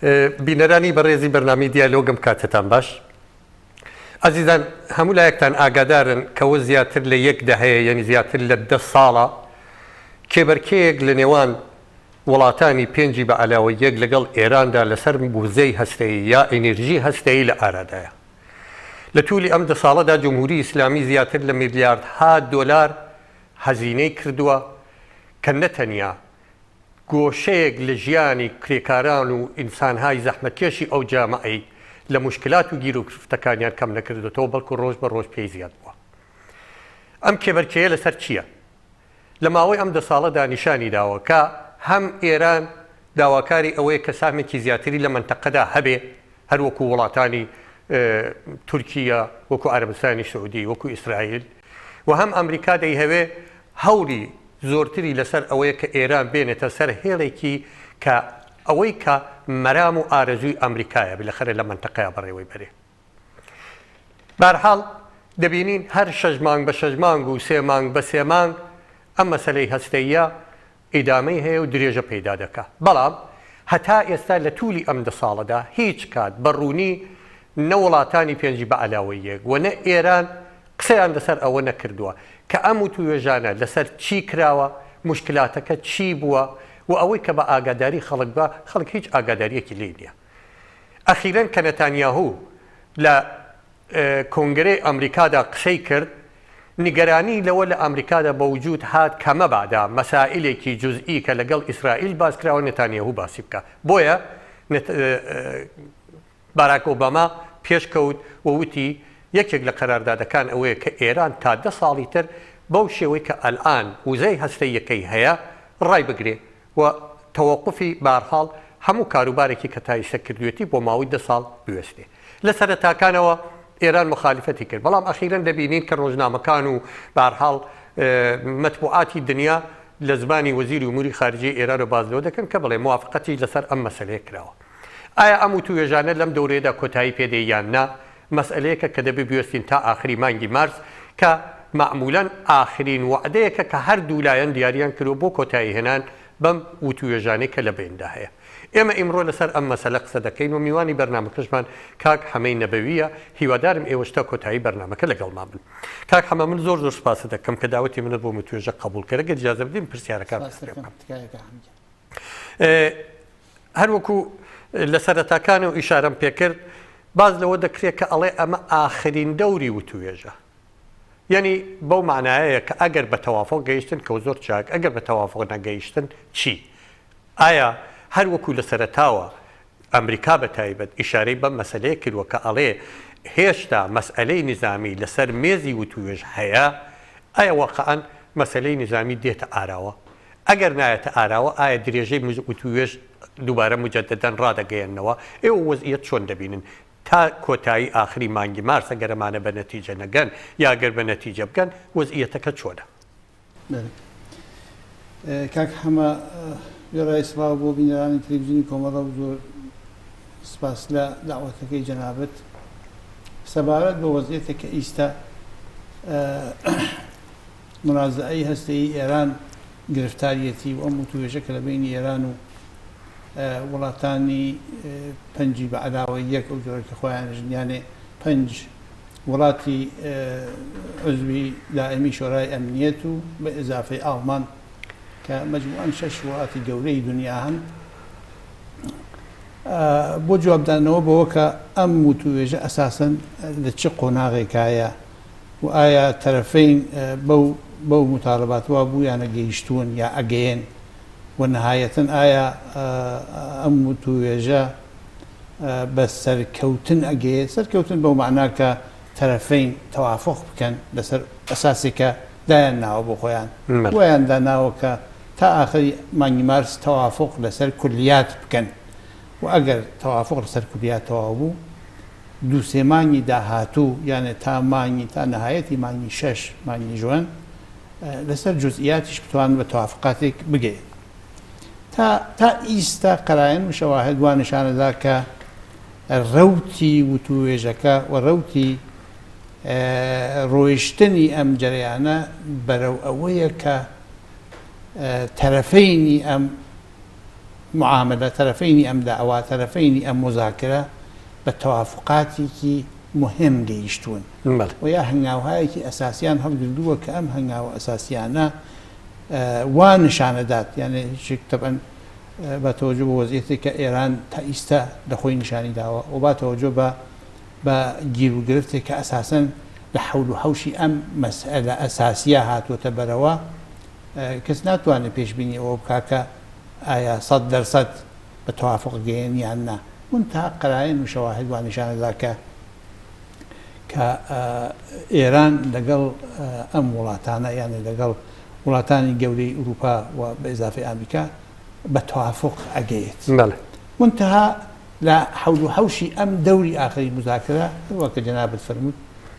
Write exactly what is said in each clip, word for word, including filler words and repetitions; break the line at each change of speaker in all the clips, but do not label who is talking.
بینەرانی بەڕێزی بەرنامەی دیالۆگم کاتتان باش. ئازیزان هەموو لایەکتان ئاگادارن کەەوە زیاتر لە یەک دەهەیە یعنی زیاتر لە دە ساڵە کێبەرکەیەک لە نێوان وڵاتانی پێنجی بە علاوە یەک لەگەڵ ئێراندا لەسەر بوزەی هەستەیی یا ئێنێرژی هەستەیی لە ئارادایە. لە توولی ئەم دە ساڵەدا جمهوری ئیسلامی زیاتر لە میلیاردها دۆلار هەزینەی کردووە کە نەتەنیا گۆشەیەک لە ژیانی کرێکاران و ئینسانهای زەحمەتکێشی ئەو جامعەی لە مشکلات و گیر و گرفتەکانیان کەم نەکردێتەوە بەڵکو ڕۆژ بە ڕۆژ پێی زیاد بووە. ئەم کێبەرکەیە لەسەر چییە؟ لە ماوەی ئەم دە ساڵەدا نیشانی داوە کە هەم ئێران داواکاری ئەوەیە کە سامێکی زیاتری لە منتەقەدا هەبێ هەر وەکو وڵاتانی تورکیا، وەکو عەرەبستانی سعودی، وەکو ئیسرائیل، و هەم ئەمریکا دەیهەوێ هەوڵی زۆرتری لەسەر ئەوەیە کە ئێران بێنێتە سەر هێڵێکی کە ئەوەی کە مەرام و ئارەزووی ئەمریکایە بلەخەرە لە منتەقەیە بەڕێوەی بەرێ. بەرحاڵ دەبینین هەر شەش مانگ بە شەش مانگ و سێ مانگ بە سێ مانگ ئەم مەسەلەی هەستەیە ئیدامەی هەیە و درێژە پەیدا دەکات. بەڵام هەتا ئێستا لە توولی ئەم دە ساڵەدا هیچ کات بەڕوونی نە وڵاتانی پێنجی بە عەلاوە یەک و نە ئێران قسەیان لەسەر ئەوە نەکردووە کە ئەم و توێژانە لەسەر چی کراوە، مشکلاتەکە چی بووە و ئەوەی کە بە ئاگاداری خەڵک بە خەڵک هیچ ئاگاداریەکی لێ نییە. ئەخیرەن کە نەتانیاهوو لە کۆنگرەی ئەمریکادا قسەی کرد، نیگەرانی لەوە لە ئەمریکادا بە وجود هات کە مەبادا مەسائلێکی جوزئی کە لەگەڵ ئیسرائیل باس کراوە نەتانیاهوو باسی بکە. بۆیە باراک ئۆباما پێشکەوت و وتی یەکێک لە قەراردادەکان ئەوەیە کە ئێران تا دە ساڵی تر بەو شێوەی کە ئەلئان وزەی هەستەیەکەی هەیە ڕای بگرێ و تەوەقفی بارحاڵ هەموو کاروبارێکی کە تایسە کردوێتی بۆ ماوەی دە ساڵ بوێستێ. لە سەرەتاکانەوە ئێران مخالفەتی کرد، بەڵام ئەخیرەن دەبینین کە ڕۆژنامەکان و بارحاڵ مەتبوعاتی دنیا لە زمانی وەزیری ئوموری خارجی ئێران و باز لەوە دەکەن کە بڵێ موافقەتی لەسەر ئەم مەسەلەیە کراوە. ئایا ئەم و توێژانە لەم دەورەیەدا کۆتایی پێدەی یان نا؟ مەسئلەیەکە کە دەبێ بوێستین تا ئاخری مانگی مارس کە معمولاً ئاخرین وعدەیەکە کە هەردوو لایەن دیاریان کردو بۆ کۆتایی هێنان بەم وتوێژانەی کە لە بیندا هەیە. ئێمە ئیمڕۆ لەسەر ئەم مەسەلە قسە دەکەین و میوانی بەرنامەکەشمان کاک حەمەی نەبەویە، هیوادارم ئێوەشتا کۆتایی بەرنامەکە لەگەڵمان بن. کاک حەمە من زۆر زۆر سپاس دەکەم کە داوەتی منت بۆ متوێژە قبول کە ئەگەر ئیجازە بدەین پرسیارەکان هەر وەکو لە سەرەتاکانە و ئیشارەم پێکرد باز لەوە دەکرێت کە ئەڵێ ئەمە ئاخرین دەوری وتوێژە، یعنی بەو معنایەیە کە ئەگەر بە تەوافق گەیشتن کە زۆر چاک، ئەگەر بە تەوافق نەگەیشتن چی؟ ئایا هەر وەکو لە سەرەتاوە ئەمریکا بە تایبەت ئیشارەی بەم مەسەلەیە کردووە کە ئەڵێ هێشتا مەسئلەی نظامی لەسەر مێزی وتوێژ هەیە، ئایا واقعەن مەسەلەی نظامی دێتە ئاراوە؟ ئەگەر نایەتە ئاراوە ئایا درێژەی وتوێژ دووبارە مجددەن ڕادەگەیەنەوە؟ ئێوە وەزعیەت چۆن دەبینن تا کۆتایی ئاخری مانگی مارسە گەرەمانە بە نەتیجە نەگەن یاگەر بە نەتیجە بگەن وەزعیەتەکە چۆنە؟
کاک حەمە گەڕای سڵاو بۆ بینەرانی تەلەڤیزیۆنی کۆمەڵە و زۆر سپاس لە داوەتەکەی جەنابەت. سەبارەت بە وەزعیەتێک کە ئیستا منازعەی هەستەیی ئێران گرفتاریەتی و ئەم وتوێژە کە لە بینی ئێران و وڵاتانی پەنجی بە عەلاوە یەک ئەو جۆرە کە خۆیان ژنیانێ پەنج وڵاتی عزوی دائمی شۆرای ئەمنیەت و بە ئیزافەی ئاڵمان کە مەجموعەن شەش وڵاتی گەورەی دنیا هەن بۆ جوابدانەوە بەوە کە ئەم وتوێژە ئەساسەن لە چ قۆناغێکایە و ئایا تەرەفەین بەو متاڵەباتەوە بوو یانە گەیشتوون یا ئەگەیەن و نەهایەتەن ئایا ئەم وتوێژە بە سەرکەوتن ئەگەیە؟ سەرکەوتن بەو معناکە کە تەرەفەین تەوافق بکەن لەسەر ئەساسێکە دایان ناوە بۆ خۆیان ویان داناوە کە تا ئاخری مانگی مارس تەوافق لەسەر کولیات بکەن و ئەگەر تەوافق لەسەر کولیاتەوە بوو دوو سێ مانگی داهاتوو یانە تا مانگی تا نەهایەتی مانگی شەش مانگی ژوان لەسەر جزئیاتیش بتوان بە تەوافقاتێک بگەین. تا ئیستا قەرایەن و شەواهد وان نیشانەدا کە ڕەوتی وتوێژەکە و ڕەوتی ڕۆیشتنی ئەم جەرەیانە بەرەو ئەوەیە کە تەرەفەینی ئەم معاملة طرفين أم دعوة طرفين أم مذاكرة بالتوافقاتي مهم جيشتون ويا هنگاو هايكي أساسيان هم جلدوه كأم هنگاو أساسيانا آه وانشان دات يعني شك طبعا آه بتوجب وزيتك إيران تأيستا دخوي نشاني داوا وبتوجب بجيرو جرفتك أساسا لحول حوشي أم مسألة أساسية هاتو تبروا آه كسنات وانا بيش بيني وبكاكا آية صد درصد بتوافق جيني عنا منتهى قرائن وشواهد وانشان ذاك كإيران لقل أم ولاتانا يعني لقل ولاتاني جولي أوروبا وبإضافة أمريكا بتوافق أجيت
بله
منتهى لا حول حوشي أم دوري آخر مذاكرة وكجناب الفرمود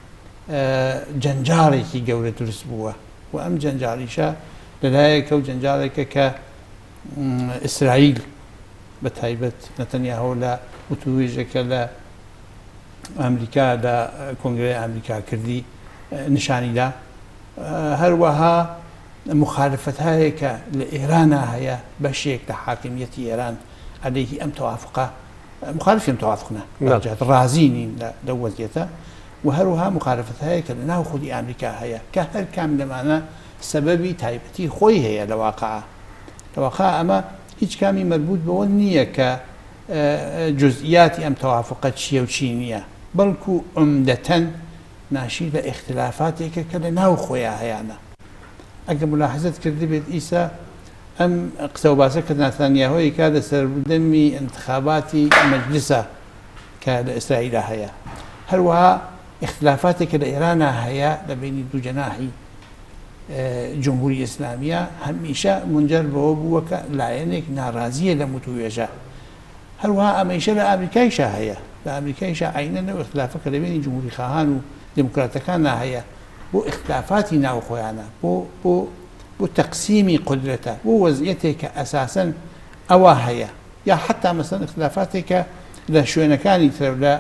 جنجاري كي جولة الأسبوع وأم جنجاري شا للايك وجنجاري ك إسرائيل بتهيبت نتنياهو لا وتويجك لا أمريكا دا كونغري أمريكا كردي نشاني دا هروها مخالفتها هيك لإيران هي بشيك لحاكمية إيران عليه أم توافقه مخالفين توافقنا جهة رازين لوزيته وهروها مخالفتها هيك لأنه خذي أمريكا هي كهر كامل معنا سببي تايبتي خوي هي لواقعه لواقع أما هيك كامي مربوط بونية ك جزئيات أم توافقات شيء وشينية بلكو عمدة ناشي لاختلافاتك كلنا خويا هيانا أجل ملاحظة كردي بيت إيسا أم اقتوباسة كنا ثانية هو كاد سردمي انتخاباتي مجلسة كاد إسرائيل هيا هلوها اختلافاتك لإيران هيا لبين دو جناحي جمهورية إسلامية هميشة منجر بوبوك لعينك نارازية لمتويجة هلوها أميشة لأمريكا شاهية لأمريكا شا عيننا واختلافك لبين جمهوري خاهان وديمقراطيكان هيا بو اختلافاتي ناو خويانا بو بو بو تقسيم قدرته بو وضعيتك أساسا أواهية يا حتى مثلا اختلافاتك لا شوينكاني ترى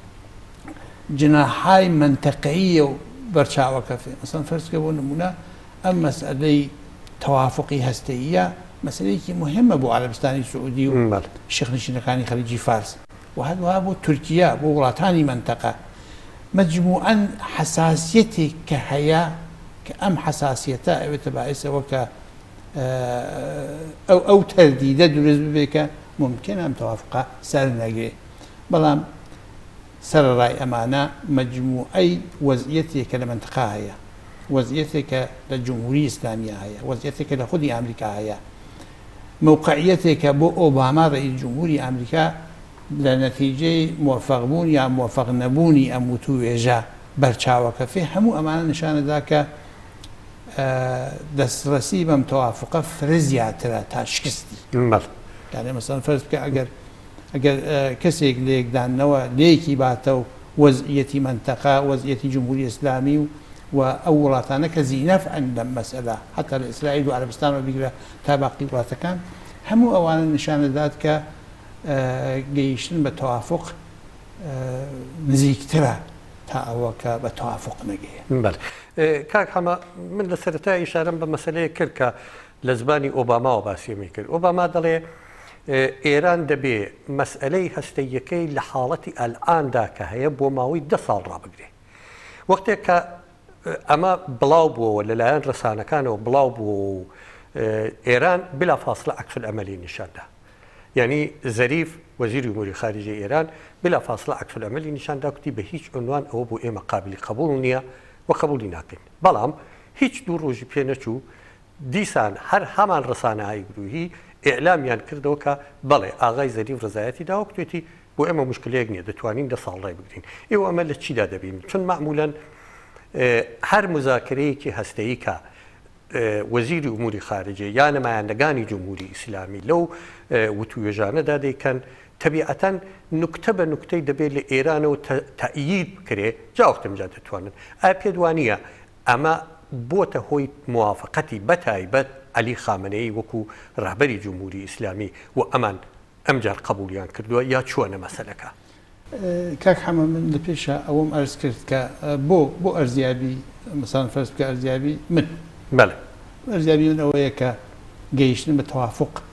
جناحاي منطقية برشاوك في مثلا فرض كبون نمونا أم مسألة توافقي هستية مسألة مهمة بو عربستاني السعودي والشيخ نشينكاني خليجي فارس وهذا بو تركيا بو ولاتاني منطقة مجموعا حساسيتي كهيا كأم حساسيتها بتبعيسها وك أو أو ترديدات بك ممكن أن توافق سر نجري بلام سر رأي أمانة مجموعي وضعيتك لمنطقة هي وضعيتك للجمهورية الإسلامية هي وضعيتك لخدي أمريكا هي موقعيتك بو أوباما رئيس جمهورية أمريكا لنتيجة موفق بون يا موفق نبوني أم متوجه برشاوك في همو أمانة نشان ذاك دسترسي بم توافقه فرزيا ترى تشكستي يعني مثلا فرض كأجر أجر كسيك ليك دان نوع ليكي باتو وضعية منطقة وضعية جمهورية إسلامي وأولاتنا كزينف عند مسألة حتى الإسرائيل وعربستان وبيقرا تابعي ولاتكان همو أولا نشان ذاتك جيشن بتوافق نزيك ترى تاوك بتوافق نجيه.
بله. كاك حما من السرطة إشارة بمسألة كركا لزباني أوباما وباسيمي كر. أوباما دلي إيران دبي مسألة هستيكي لحالتي الآن ذاك هي بوماوي دصال رابقري. وقتك أما بلاوبو ولا الآن رسانة كانوا بلاوبو إيران بلا فاصلة عكس العملية نشانده. يعني ظريف وزير امور خارجيه ايران بلا فاصله عكس العمل نشان داكتي به هیچ عنوان او بو اما قابل قبول نيه وقبول ناكن بلام هیچ دور روج بينچو ديسان هر همان رسانه هاي گروهي اعلام يان كردوكا بلي اغاي ظريف رضايتي داكتي بو اما مشكله يغني دتوانين ده صالله بگرين ايو عمل چي دا دبين چون معمولا هر مذاكره كي هستيكا وزير امور خارجيه يعني مایندگانی جمهوری اسلامی لو وتوجانه دادی کن طبيعة نكتب نكتي دبيل لإيران وتأييد بكري جا وقت مجاد توانن أبيدوانية أما بوته هوي موافقتي بتايبت علي خامنئي وكو رهبري جمهوري إسلامي وأمان أمجار قبوليان كردوا يا شوانا مسألة
كاك حما من البيشة أوم أرز كرت بو بو أرزيابي مثلا فرض كأرزيابي من
بله
أرزيابي من أويك جيشنا بتوافق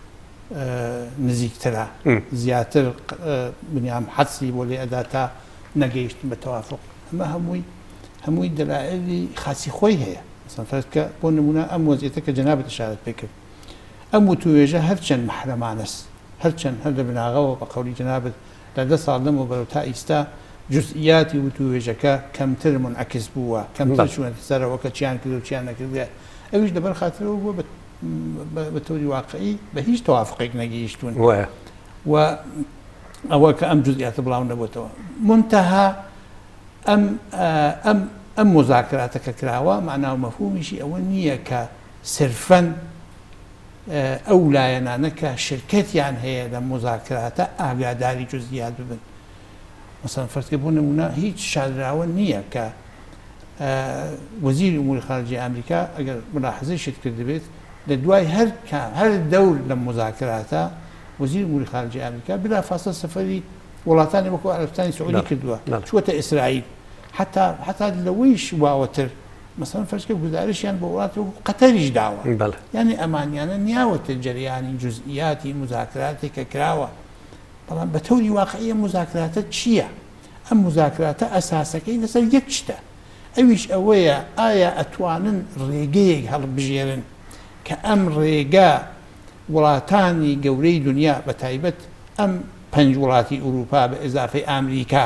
نزیکترە زیاتر بنیام حەسی بۆ لێ ئەدا تا نەگەیشتن بە تەوافق ئەمە هەمووی هەمووی دەلائلی خاصی خۆی هەیە مثلا فەرکە بۆ نمونە ئەم وەزیەتە کە جەنابەت ئشارەت پێ کرد ئەم وتوێژە هەرچەند محرەمانەس هەرچەند هەر لە بناغەوە بە قەولی جەنابەت لە دە ساڵ لەمەوە بەرەو تا ئیستا جزئیاتی وتوێژەکە کەمتر منعکس بووە کەمتر چوونەتە سەرەوە کە چیان کرد و چیان نەکردوێ ئەویش لەبەر خاترەوە بووە بە تۆری واقعی بە هیچ تەوافقێک نەگەیشتوون و ئەوە کە ئەم جزئیاتە بڵاو نەبووتەوە منتەها ئەم ئەم ئەم مذاکراتە کە کراوە معناو مەفهومیشی ئەوە نییە کە سرفەن ئەو لایەنانە کە شرکەتیان هەیە لە مذاکراتە ئاگاداری جزئیات ببن مثلا فەرزکە بۆ نمونە هیچ شادراوە نییە کە وەزیری ئوموری خارجی ئەمریکا ئەگەر ملاحەزەی شت کرد دەبێت لە دوای هەر هەر دەور لە مذاکراتە وەزیری ئوموری خارجی ئەمریکا بلافاصلە سەفەری وڵاتانی وەکو عەرەبستانی سعودی کردووە چووەتە ئیسرائیل حتا حتا لەوەیش واوەتر مثلا فەرزکە گزارشیان بە وڵاتی وەکو قەتەریش داوە یعنی ئەمانیانە نیاوەتە جەریانی جزئیاتی مذاکراتێک کە کراوە بەڵام بە تەوری واقعی مذاکراتە چییە؟ ئەم مذاکراتە ئەساسەکەی لەسەر یەک شتە ئەویش ئەوەیە ئایا ئەتوانن ڕێگەیەک هەڵبژێرن کە ئەم ڕێگە وڵاتانی گەورەی دنیا بە تایبەت ئەم پەنج وڵاتی ئوروپا بە ئێزافەی ئامریکا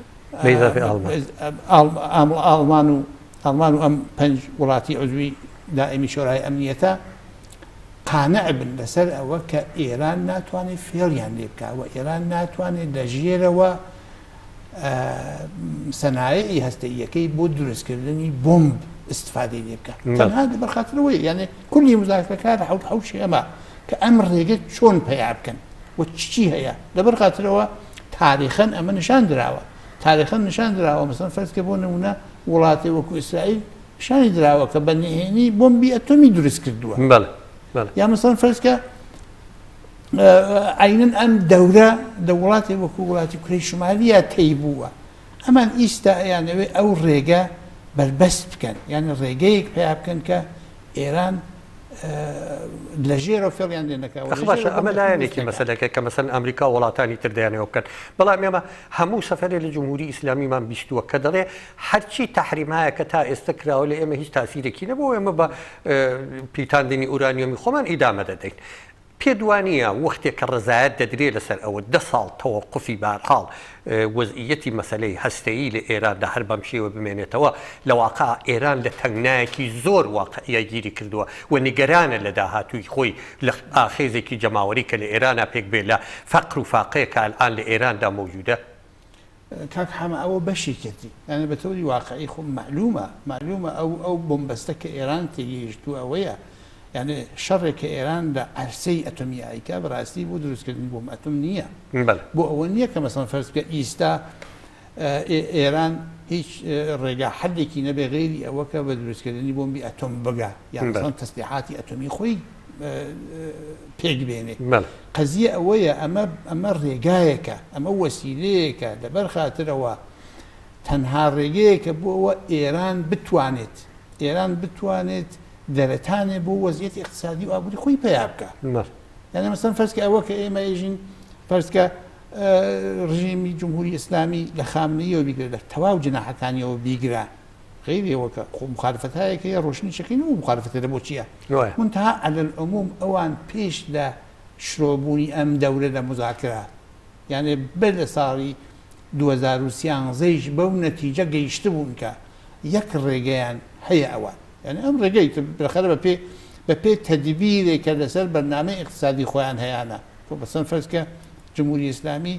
ئاڵمان و ئەڵمان و ئەم پەنج وڵاتی عزوی دائمی شۆرای ئەمنیەتە قانع بن لەسەر ئەوە کە ئێران ناتوانێت فێڵیان لێ بکە و ئێران ناتوانێت لە ژێرەوە سەنایعی هەستەییەکەی بۆ دروستکردنی بۆمب استفادەی لێ بکە تەنها بەرخاترەوەی یعنی کولی مذاکرەکار حەوت حەوشی ئەمە کە ئەم ڕێگەت چۆن پەیا بکەن و چی هەیە لەبەر خاترەوە تاریخەن ئەمە نیشان درراوە تاریخەن نیشان درراوە مەسەڵەن فەرزکە بۆ نمونە وڵاتی وەکو ئیسرائیل شانی درراوە کە بە نهێنی بۆمبی ئەتۆمی دروست کردووە یا مەسەڵەن فەرزکە عینەن ئەم دەورە لە وڵاتی وەکو وڵاتی کوڕی شمالیە تێی بووە ئەمان ئیستا یانەوێ ئەو ڕێگە بەربەست بکەن یعنی ڕێگەیەک پێیا بکەن کە ئێران لە ژێرە فێڵیان لێ نەکەوە
باشە ئەمە لایەنێکی مەسەلەکە کە مەسەن ئەمریکا وڵاتانی تر دەیانەوە بکەن بەڵام ئێمە هەموو سەفەرێ لە جمهوری ئیسلامیمان بیستووە کە دەڵێ هەرچی تەحریمایە کە تا ئێستا کراوە لە ئێمە هیچ تاسیرێکی نەبوو ئێمە بە پیتاندنی ئورانیۆمی خۆمان ئیدامە دەدەین پێدوانیە وەختێک کە ڕزایەت دەدرێت لەسەر ئەوە دە ساڵ تەوەقفی بارحاڵ وەزئیەتی مەسەلەی هەستەیی لە ئێراندا هەر بەم شێوە بمێنێتەوە لە واقع ئێران لە تەنگنایەکی زۆر واقعیە گیری کردووە و نیگەرانە لە داهاتووی خۆی لە ئاخێزێکی جەماوەری کە لە ئێرانە پێک بێت لە فەقر و فاقەیە کە ئەلئان لە ئێراندا مەوجودە
کاک حەمە ئەوە بەشێکەتی یانە بە تەوری واقعی خۆ معلومە معلومە ئەو ئەو بۆمبەستە کە ئێران تێگەیشتووە ئەوەیە یعنی شەڕێک کە ئێران لە عەرسەی ئەتۆمیاییکە بەڕاستی بۆ دروستکردنی بۆم ئەتۆم نییە بۆ ئەوە نییە کە مەسەڵەن فەرز بکە ئیستا ئێران هیچ ڕێگا حەدێکی نەبێ غێری ئەوە کە بە دروستکردنی بۆمبی ئەتۆم بگا یان مەسەڵەن تەسلیحاتی ئەتۆمی خۆی پێک بێنێ قەزیە ئەوەیە ئەمە ئەمە ڕێگایەکە ئەمە وەسیلەیەکە لەبەر خاترەوە تەنها ڕێگەیەکە بۆ ئەوە ئێران بتوانێت ئێران بتوانێت دەرەتانێ بۆ وەزیەتی اقتصادی و ئابووری خۆی پێیا بکە یعنی مەسەڵەن فەرزکە ئەوە کە ئێمە ئێژین فەرزکە ڕژیمی جمهوری ئیسلامی لە خامنەیەوە بیگرێت لە تەواو جناحەکانیەوە بیگرا غیرەوە کە خۆ مخالفەتایەکە ڕۆشنی شەکەین و مخالفەتە لە بۆ چییە منتەها عەلە العوموم ئەوان پێش لە شرۆبوونی ئەم دەورە لە مذاکرە یعنی بەر لە ساڵی دوو هەزار و سیانزەیش بەو نەتیجە گەیشتبوون کە یەک ڕێگەیان هەیە ئەوان یعنی ئەم ڕێگەی بەخەرە بە پێ بە پێ تەدبیرێکە لەسەر بەرنامەی اقتصادی خۆیان هەیەە تۆ بەسەن فەرزکە جمهوری ئیسلامی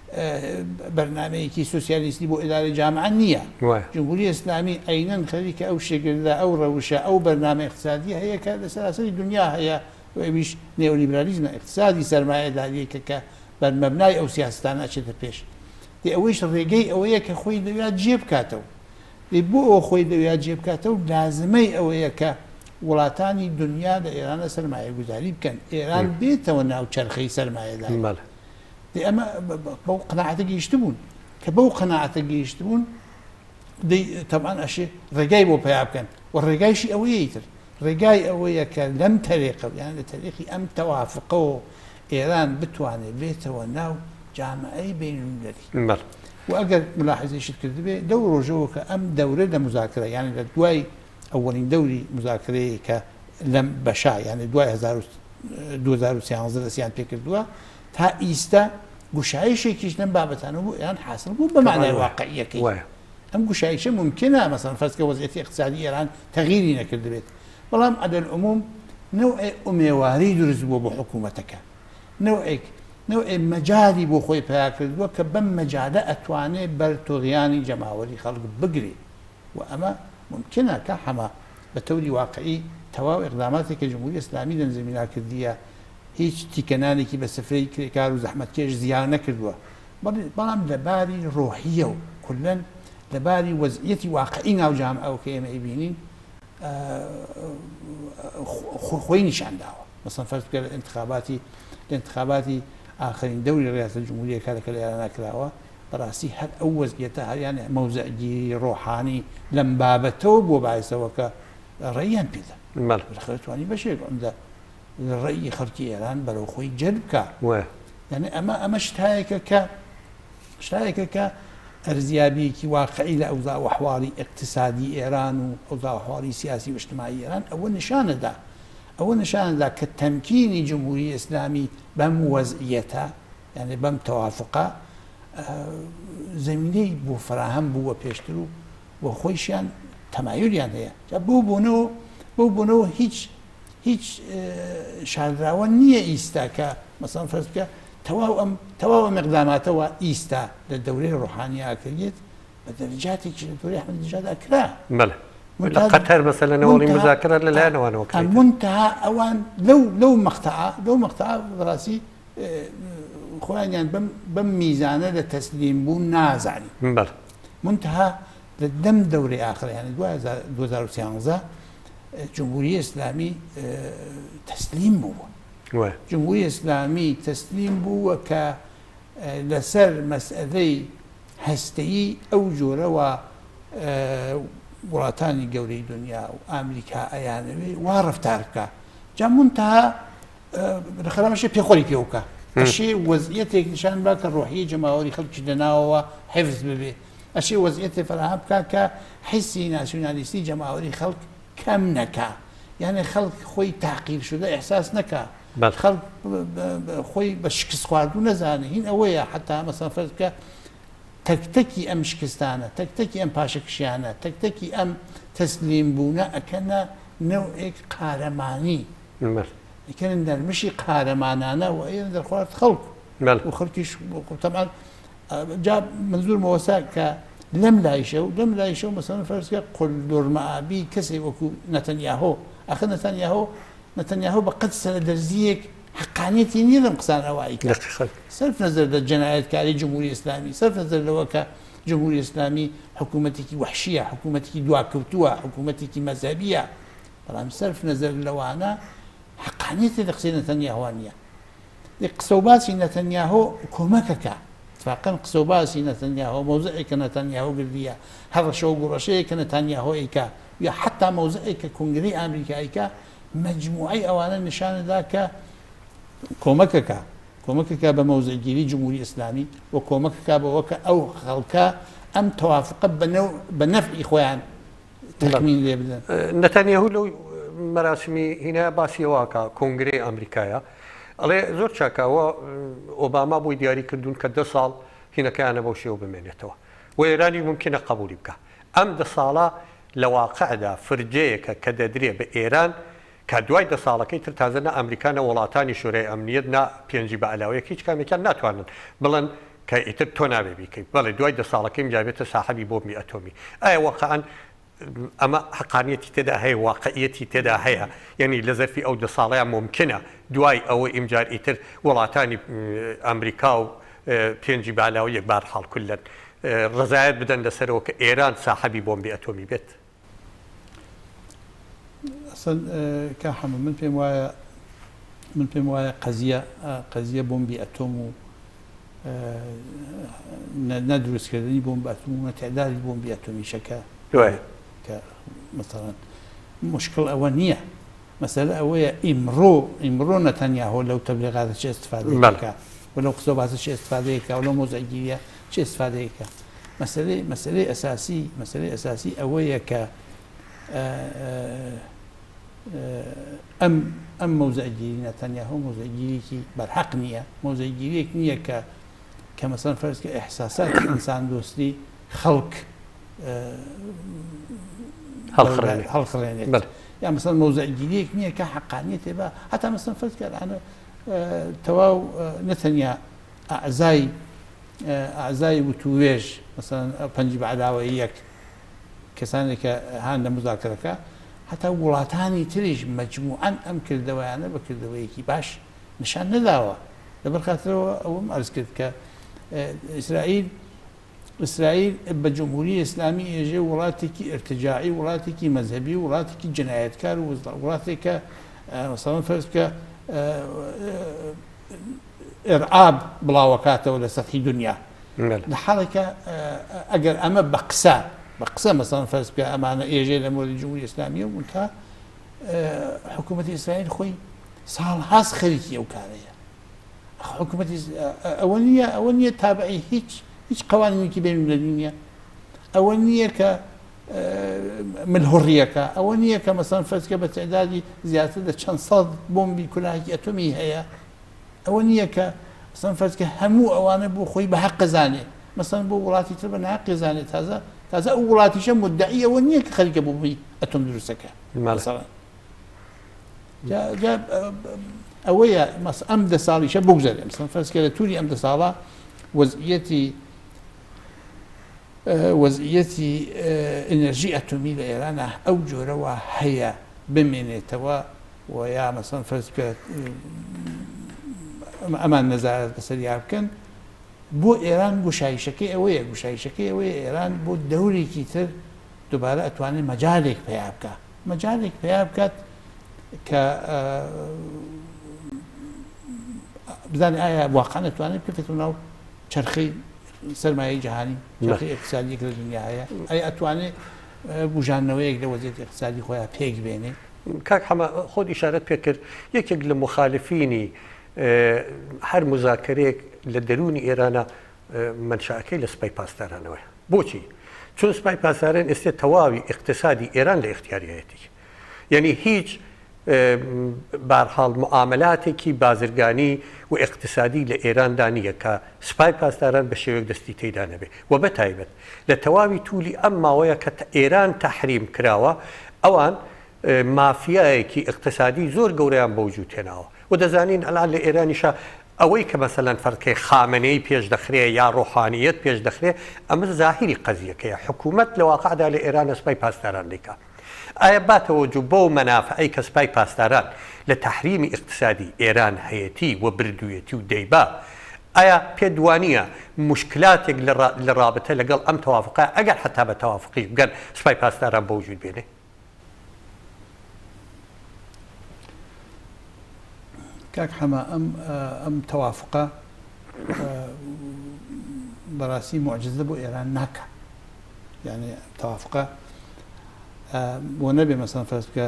بەرنامەیەکی سوسیالیستی بۆ ئیدارەی جامعە نییە جمهوری ئیسلامی عینەن خەریکە ئەو شێگردا ئەو ڕەوشە ئەو بەرنامە اقتصادی هەیە کە لە سەراسەری دنیا هەیە ئەویش نێولیبرالیزمە اقتصادی سەرمایەداریەکە کە بەر مەبنای ئەو سیاستانە ئەچێتە پێش ئەوەیش ڕێگەی ئەوەیە کە خۆی دەوێت جێ بکاتەوە بۆ ئەو خۆی دەوێت جێ بکاتەوە لازمەی ئەوەیە کە وڵاتانی دنیا لە ئێرانە سەرمایە گوزاری بکەن ئێران بێتەوە ناو چەرخەی سەرمایەداری ئەمە بەو قەناعەتە گەیشت بوون کە بەو قەناعەتە گەیشت بوون تەبعان ئەشێ ڕێگای بۆ پیا بکەن و ڕێگایشی ئەوەیەی تر ڕێگای ئەوەیە کە لەم تەریقە یان لە تەریقی ئەم تەوافقەوە ئێران بتوانێت بێتەوە ناو جامعەی بینالمللی
بەڵێ
و ئەگەر ملاحظەیشت کردبێ دەو ڕۆژەوە کە ئەم دەورە لە مزاکرە یعنی لە دوای ئەوەڵین دەوری مزاکرەیە کە لەم بەشا یعنی دوای دوو هەزار و سیانزە دەستیان پێکردووە تا ئیستا گوشایشێکیش لەم بابەتانە بوو ئێران حاصل بوو بە معنای واقعیەکەی ئەم گوشایشە ممکنە مەسەڵەن فەرزکە وەزعیەتی اقتصادی ئێران تەغییری نەکردبێت بەڵام عەلەلعوموم نەوعێ ئومێواری دروست بووە بۆ حکوومەتەکە نەوعێک نەوعێ مەجالی بۆ خۆی پیا کردووە کە بەم مەجادە ئەتوانێت بەر تۆغیانی جەماوەری خەڵک بگرێت و ئەمە ممکنە کە هەمە بە تەوری واقعی تەواو ئیقداماتی کە جمهوری ئیسلامی لەم زەمینە کردیە هیچ تیکەنانێکی بە سفرەی کرێکار و زەحمەتکێش زیان نەکردووە بەڵام لەباری ڕۆحیە و کولەن لەباری وەزعیەتی واقعی ناو جامعەوە کە ئێمە ئەیبینین خۆی نیشانداوە مەسەڵەن فەرز بکە لە انتخاباتی لە انتخاباتی ئاخرین دەوری ڕیاسەت جمهوریەکە کە لە ئێران نەکراوە بەڕاستی هەر ئەو وەزعیەتە هەریان مەوزەعگیری ڕۆحانی لەم بابەتەوە بۆ باعثەوە کە ڕێیان پێدا خەتوانی بەشێک ئەمدا ڕێی خەڵکی ئێران بەرەو خۆی جەلب بکە یعنی ئەمە ئەمە شتایەکە کە شتایەکە کە ئەرزیابیەکی واقعی لە ئەوضاع و ئەحواڵی اقتصادی ئێران و ئەوضاع و ئەحواڵی سیاسی و اجتماعی ئێران ئەوە نیشانەدا ئەوە نیشانەدا کە تەمکینی جمهوری ئیسلامی بەم وەزعیەتە یعنی بەم تەوافقە زەمینەی بۆ فراهەم بووە پێشتر و بۆ خۆیشیان تەمایلیان هەیە بۆ بوونەوە بۆ بوونەوە هیچ هیچ شاردراوە نییە ئیستا کە مەسەڵەن فەرز بکە تەواو ئەم تەواو ئەم ئیقداماتەوە ئیستا لە دەورەی ڕۆحانی ئاکرێت بە دەرەجاتێکی لە دەورەی ئەحمەدینژاد ئەکرا
قەتەر مەسەلەن ئەوەڵی مزاکرە لەلایەنەوەنەوە کرێت
منتها ئەوان لەو لەو مەقتەعە لەو مەقتەعە بەڕاستی خۆیانیان بەم میزانە لە تەسلیم بوون نازانی منتها لە دەم دەورەی ئاخر یعنی دوو هەزار و سیانزە جمهوری ئیسلامی تەسلیم بووە جمهوری ئیسلامی تەسلیم بووە کە لەسەر مەسئلەی هەستەیی ئەو جۆرەوە وڵاتانی گەورەی دنیا و ئامریکا ئەیانەوێ وا ڕەفتار بکە جا منتها لەخەرامەشە پێخۆری پێ بکە ئەشێ وەزعیەتێک نیشان با کە ڕۆحیی جەماوەری خەڵکی لەناوەوە حیفز ببێ ئەشێ وەزعیەتێک فەراهم بکە کە حیسی ناسیۆنالیستی جەماوەری خەڵک کەم نەکا یعنی خەڵک خۆی تاقیر شدە ئەحساس نەکا خەڵک خۆی بە شکست خواردوو نەزانێ هین ئەوەیە حتا مەسەڵەن فەرز بکە تەکتەکی ئەم شکستانە تەکتەکی ئەم پاشەکشیانە تەکتەکی ئەم تەسلیم بوونە ئەکەنە نەوعێک قارەمانی ئەکەنە نەرمشی قارەمانانە و ئێرە دەرخوارد خەڵک و خەڵکیش تەمان جا منزور مەوەسا کە لەم لایشە و لەم لایشە و مەسەڵەن فەرز بکە قولدورمەئابی کەسێک وەکو نەتەنیاهۆ ئەخە نەتەنیاهۆ نەتەنیاهۆ بە قەت سەردەرزیەک حقانیەتی نییە لەم قسانەوەی سەرف نەزەر لە جەنایەتکاری جمهوری ئیسلامی سەرف نەزەر لەوە کە جمهوری ئیسلامی حکوومەتێکی وحشیە حکوومەتێکی دواکەوتووە حکوومەتێکی مەزەبیە بەڵام سەرف نەزەر لەوانە حقانیەتی لە قسەی نەتەنیاهۆ نییە قسە و باسی نەتەنیاهۆ کۆمەکەکە اتفاقا قسە و باسی نەتەنیاهۆ مەوزعێکە نەتەنیاهۆ گردیە هەر ڕەشە و گوڕەشەیەکە نەتەنیاهۆ ئەیکا یا حتا مەوزعێکە کۆنگرەی ئامریکاییکە مجموعی ئەوانە نیشانەدا کە کۆمەکەکە کۆمەکەکە بە مەوزعگیری جمهوری ئیسلامی و کۆمەکەکە بەوەکە ئەو خەڵکە ئەم تەوافقە بە نەفعی خۆیان تەخمین لێ بدەن
نەتەنیاهۆ لەو مەراسمی هینا باسیەوەکە کۆنگرەی ئەمریکایە ئەڵێ زۆر چاکەوە ئۆباما بۆی دیاری کردوون کە دە ساڵ هینەکەیانە بەو شێوە بمێنێتەوە و ئێرانی ممکنە قبولی بکە ئەم دە ساڵە لە واقعدا فرجەیەکە کە دەدرێ بە ئێران کە دوای دە ساڵەکەی تر تازەنە ئەمریکانە وڵاتانی شورای ئەمنیەت نا پێنجی بە ئەلاوەیەک هیچ کامێکیان ناتوانن بڵێن کە ئیتر تۆ نابێ بیکەیت بەڵێ دوای دە ساڵەکەی جابێتە ساحەبی بۆمی ئەتۆمی ئایا واقعاً ئەمە حقانیەتی تێدا هەیە واقعیەتی تێدا هەیە یعنی لە زەرفی ئەو دە ساڵەیان ممکنە دوای ئەوە ئیمجار ئیتر وڵاتانی ئەمریکا و پێنجی بە ئەلاوەیەک بارحاڵ کولەن ڕزایەت بدەن لەسەرەوە کە ئێران ساحەبی بۆمبی ئەتۆمی بێت
ئەسەن کە حەمە من پێم وایە من پێم وایە قەزیە قەزیە بۆمبی ئەتۆم و نەدروستکردنی بۆمبی ئەتۆم و نەتەعدادی بۆمبی ئەتۆمیشەکە کە مثلا مشکل ئەوە نییە مەسەلە ئەوەیە ئیمڕۆ ئیمڕۆ نەتەنیاهۆ لەو تەبلیغاتە چه استفادەیەکە ولەو قسەباتە چه استفادەیەکە ولەو مۆزەگیریە چه استفادەیەکە مەسەلەی مەسەلەی ئەساسی مەسەلەی ئەساسی ئەوەیە کە ئەم ئەم مۆزەگیری نەتەنیاهۆ مۆزەگیریکی بەرحەق نییە مۆزەگیریەک نییە کە کە مەسەڵەن فەرز کە ئیحساساتی ئینسان دۆستی خەڵک هەڵخڕێنێت یا مەسەڵەن مۆزەگیریەک نییە کە حەقانیەت هێبە هەتا مەسەڵەن فەرز کە ئەنە تەواو نەتەنیا ئەعزای ئەعزای وتووێژ مەسەڵەن پەنجی بەعداوەیی یەک کەسانێک کە هان لە مزاکرەکە هەتا وڵاتانی تریش مەجموعەن ئەم کردەوەیانە بە کردەوەیەکی باش نیشان نەداوە لەبەر خاترەوە ئەوەم عەرز کرد کە ئیسرائیل ئیسرائیل بە جمهوری ئیسلامی ئێژێ وڵاتێکی ئرتجاعی وڵاتێکی مەذهبی وڵاتێکی جنایەتکار و وڵاتێک کە مەسەڵەن فەرز کە ئێرعاب بڵاوەکاتەوە لە سەطحی دنیا لە حاڵێکە ئەگەر ئەمە بە قسە بە قسە مەسەڵەن فەرز کە ئەمانە ئێژێ لە مۆردی جمهوری ئیسلامیە و تا حکوومەتی ئیسرائیل خۆی ساڵهاس خەریکی ئەو کارەیە حکوومەتی ئەوە نییە ئەوە نییە تابعی هیچ هیچ قوانینێکی بین المللی نییە ئەوە نییە کە ملهوڕیەکە ئەوە نییە کە مەسەڵەن فەرز کە بە تەعدادی زیاتر لە چەند سەد بۆمبی کولاهی ئەتۆمی هەیە ئەوە نییە کە مەسەڵەن فەرز کە هەموو ئەوانە بۆ خۆی بە حەق قەزانێ مەسەڵەن بۆ وڵاتی تر بە ناحەق قەزانێ تازە تازە ئەو وڵاتیشە مدعی ئەوە نییە کە خەریکە بۆ بووی ئەتۆم دروستەکە مەسەڵەن ئەوەیە ئەم دە ساڵیشە بگذارێ مەسەڵەن فەرز کە لە تووری ئەم دە ساڵە وەزعیەتی وەزعیەتی ئەنەرژی ئەتۆمی لە ئێرانە ئەو جۆرەوە هەیە بمێنێتەوە و یا مەسەڵەن فەرز کە ئەمان نەزارەت بەسەریا بکەن بۆ ئێران گوشایشەکەی ئەوەیە گوشایشەکەی ئەوەیە ئێران بۆ دەورێکی تر دووبارە ئەتوانێت مەجالێک پیا بکە مەجالێک پیا بکات کە بزانێ ئایا واقعا ئەتوانێت بکرێتەوە ناو چەرخەی سەرمایەی جیهانی چەرخەی ئیقتصادیەک لە دنیا هەیە ئایا ئەتوانێت بژانەوەیەک لە وەزعیەتی ئیقتصادی خۆیان پێک بێنێ
کاک حەما خۆت ئیشارەت پێ کرد یەکێک لە مخالفینی هەر مزاکرەیەک لە دەرونی ئێرانە منشأەکەی لە سوپای پاسدارانەوەی بۆچی چون سوپای پاسداران ئێستا تەواوی ئیقتصادی ئێران لە ئیختیاریەتی یعنی هیچ بەرحاڵ معاملاتێکی بازرگانی و ئیقتصادی لە ئێراندا نییە کە سوپای پاسداران بە شێوەیەک دەستی تێدا نەبێ و بەتایبەت لە تەواوی توولی ئەم ماوەیە کە ئێران تەحریم کراوە ئەوان مافیایەکی ئیقتصادی زۆر گەورەیان بەوجود هێناوە و دەزانین ئەلان لە ئێرانیشە ئەوەی کە مەسەلەن فەرقی خامنەی پێش دەخرێ یا ڕۆحانیەت پێش دەخرێ ئەمە زاهیری قەزیەکەیە حکوومەت لە واقعدا لە ئێرانە سوپای پاسداران دیکە ئایا باتەوەجو بۆ مەنافعەی کە سوپای پاسداران لە تەحریمی ئیقتصادی ئێران هەیەتی و بردوویەتی و دەیبا ئایا پێدوانیە مشکلاتێک لە ڕابطە لەگەڵ ئەم تەوافقە ئەگەر حتا بە تەوافقی بگەن سوپای پاسداران بە وجود بێنێ
کاک حەما ئەم ئەم تەوافقە بەڕاستی معجزە بۆ ئێران ناکە یعنی تەوافقە بۆ نەبێ مەسەڵەن فەرز بکە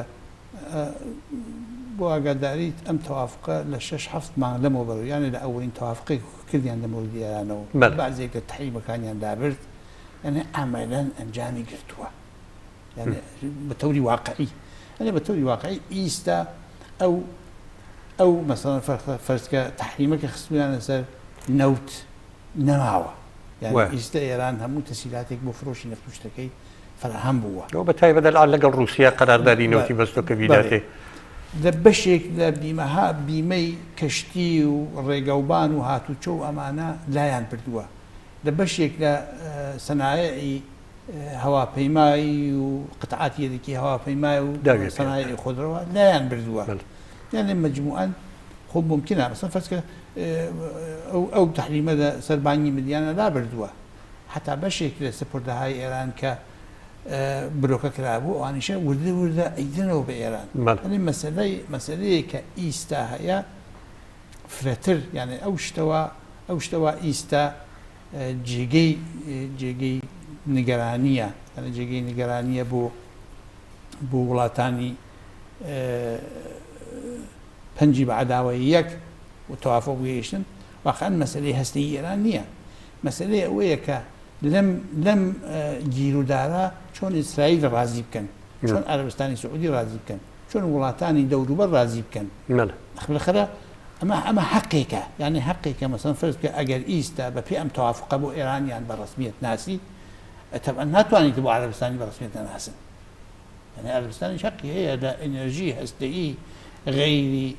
بۆ ئاگاداریت ئەم تەوافقە لە شەش هەفت مانگ لەمەوە بەڕوو یانە لە ئەوەڵین تەوافقی کردیان لە مۆردی ئێرانەوە بەعزێک لە تەحریمەکانیان دابرد یعنی ئەمەلەن ئەنجامی گرتووە یعنی بە تەوری واقعی یعنی بە تەوری واقعی ئیستا ئەو ئەو مەسەڵەن فەرزکە تەحریمەکە خستویانە سەر نەوت نەماوە یعنی ئیستا ئێران هەموو تەسیلاتێک بۆ فرۆشی نەفت و شتەکەی فراهم بووە
ئەو بەتایبەت ئەلان لەگەڵ رووسیا قەراردادی نەوتی بەستۆکە ویلاتێ
لە بەشێک لە بیمەها بیمەی کەشتی و ڕێگەوبان و هاتوچۆ و ئەمانە لایان بردووە لە بەشێک لە سەنایعی هەواپەیمایی و قەتعاتی یەکێکی هەواپەیمای و سەنایعی خودرەوە لایان بردووە یعنی مجموعاً خۆ ممکنە مەسەڵەن فەرز کە ئەو تەحریمە سەربانی مدیانە لا بردووە حتا بەشێک لە سپردەهای ئێران کە برۆکە کرابوو ئەوانیشە وردە وردە ئەیدنەوە بە ئێران ئەنی مەسەلەی مەسەلەیە کە ئیستا هەیە فرەتر یعنی ئەو شتەوە ئەو شتەوە ئیستا جێگەی جێگەی نیگەرانیە یعنی جێگەی نیگەرانیە بۆ بۆ وڵاتانی پەنجی بە عەداوەی یەک و تەوافق گەیشتن واقعا مەسەلەی هەستەی ئێران نییە مەسەلەی ئەوەیە کە لەم لەم گیرودارە چۆن ئیسرائیل ڕازی بکەن چۆن عەرەبستانی سعودی ڕازی بکەن چۆن وڵاتانی دەوروبەر ڕازی بکەن خەرە ئەمە ئەمە حەقێکە یعنی حەقێکە مەسەڵەن فەرض بکە ئەگەر ئیستا بە پێی ئەم تەوافقە بۆ ئێرانیان بە ڕەسمیەت ناسی طبعا ناتوانیت بۆ عەرەبستانی بە ڕەسمیەت ناسن يعني عربستان شقي هي دا انرجي هستئي غير